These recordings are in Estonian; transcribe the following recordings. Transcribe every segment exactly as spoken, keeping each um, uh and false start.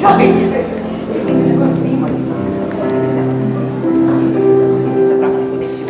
esimene kord niimoodi. Lihtsalt rahulikud, eks ju.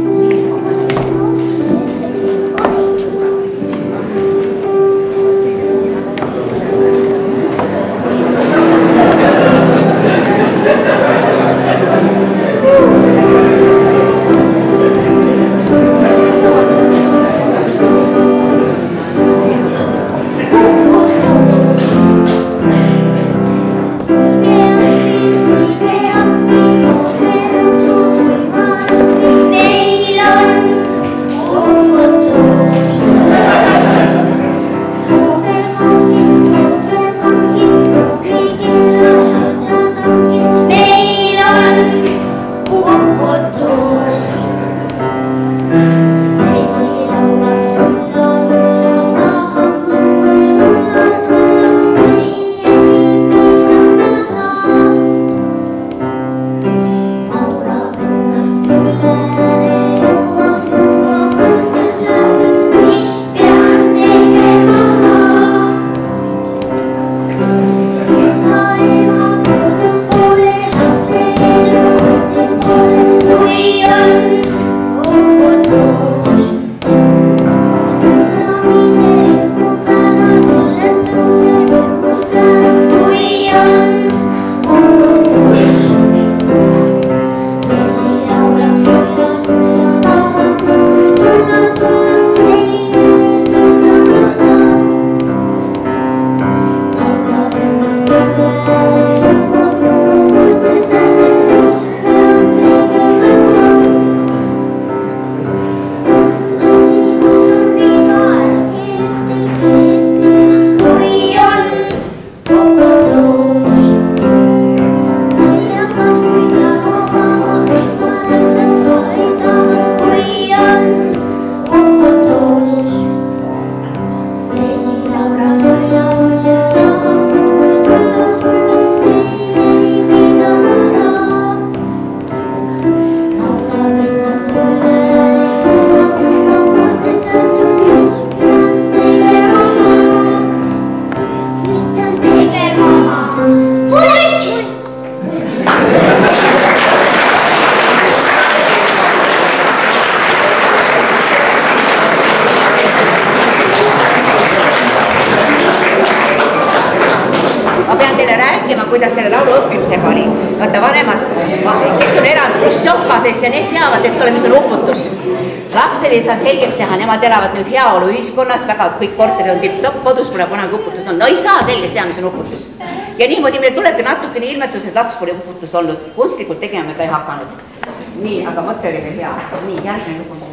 kuidas selle laulu õppimisega oli. Vaata vanemas, kes on elanud Hruštšovkades ja need teavad, eks ole, mis on uputus. Lapsel ei saa selgeks teha, nemad elavad nüüd heaolu ühiskonnas, väga kõik korterid on tipp-topp, kodus pole kunagi uputus on. No ei saa selgeks teha, mis on uputus. Ja niimoodi meil tulebki natukene ilmetus, et laps pole uputus olnud. Kunstlikult tegema me ka ei hakanud. Nii, aga mõte oli veel hea. Nii, järgmine lugu.